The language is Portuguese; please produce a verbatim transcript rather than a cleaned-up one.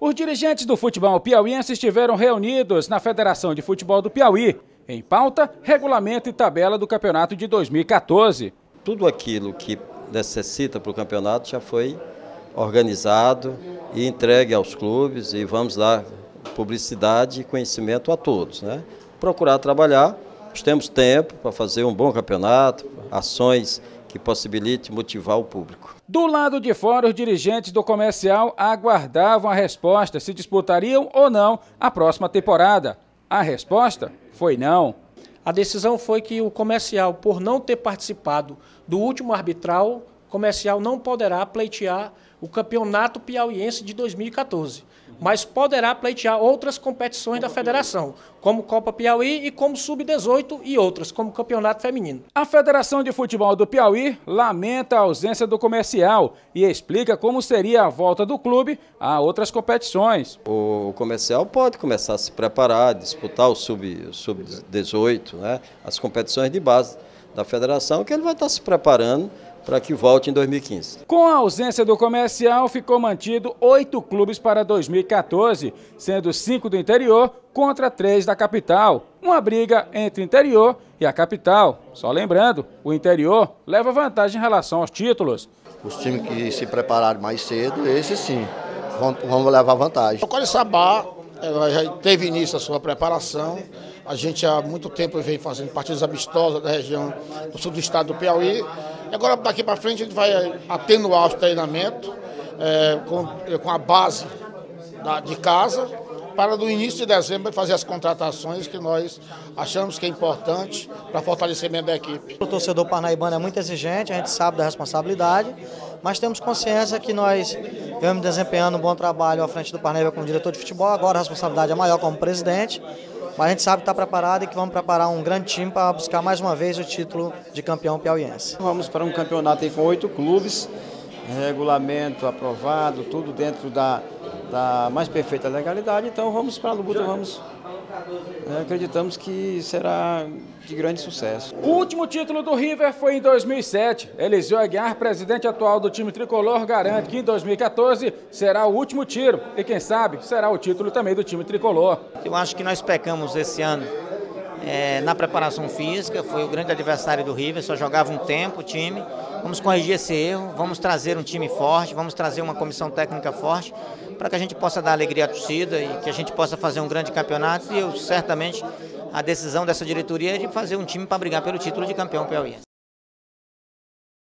Os dirigentes do futebol piauiense estiveram reunidos na Federação de Futebol do Piauí. Em pauta, regulamento e tabela do campeonato de dois mil e quatorze. Tudo aquilo que necessita para o campeonato já foi organizado e entregue aos clubes e vamos dar publicidade e conhecimento a todos, né? Procurar trabalhar, nós temos tempo para fazer um bom campeonato, ações que possibilitem motivar o público. Do lado de fora, os dirigentes do Comercial aguardavam a resposta se disputariam ou não a próxima temporada. A resposta foi não. A decisão foi que o Comercial, por não ter participado do último arbitral, o Comercial não poderá pleitear o Campeonato Piauiense de dois mil e quatorze, mas poderá pleitear outras competições da federação, como Copa Piauí e como sub dezoito e outras, como Campeonato Feminino. A Federação de Futebol do Piauí lamenta a ausência do Comercial e explica como seria a volta do clube a outras competições. O Comercial pode começar a se preparar, disputar o sub dezoito, né, as competições de base da federação, que ele vai estar se preparando para que volte em dois mil e quinze. Com a ausência do Comercial, ficou mantido oito clubes para dois mil e quatorze, sendo cinco do interior contra três da capital. Uma briga entre o interior e a capital. Só lembrando, o interior leva vantagem em relação aos títulos. Os times que se prepararam mais cedo, esses sim, vão, vão levar vantagem. O Coriçaba já teve início a sua preparação. A gente há muito tempo vem fazendo partidas amistosas da região do sul do estado do Piauí. E agora, daqui para frente, a gente vai atenuar os treinamentos é, com, com a base da, de casa, para no início de dezembro fazer as contratações que nós achamos que é importante para fortalecimento da equipe. O torcedor parnaibano é muito exigente, a gente sabe da responsabilidade, mas temos consciência que nós vamos desempenhando um bom trabalho à frente do Parnaíba como diretor de futebol, agora a responsabilidade é maior como presidente, mas a gente sabe que está preparado e que vamos preparar um grande time para buscar mais uma vez o título de campeão piauiense. Vamos para um campeonato aí com oito clubes, regulamento aprovado, tudo dentro da, da mais perfeita legalidade, então vamos para a luta, vamos, é, acreditamos que será de grande sucesso. O último título do River foi em dois mil e sete. Eliseu Aguiar, presidente atual do time tricolor, garante que em dois mil e quatorze será o último tiro e quem sabe será o título também do time tricolor. Eu acho que nós pecamos esse ano é, na preparação física, foi o grande adversário do River, só jogava um tempo o time. Vamos corrigir esse erro, vamos trazer um time forte, vamos trazer uma comissão técnica forte para que a gente possa dar alegria à torcida e que a gente possa fazer um grande campeonato e eu certamente a decisão dessa diretoria é de fazer um time para brigar pelo título de campeão piauiense.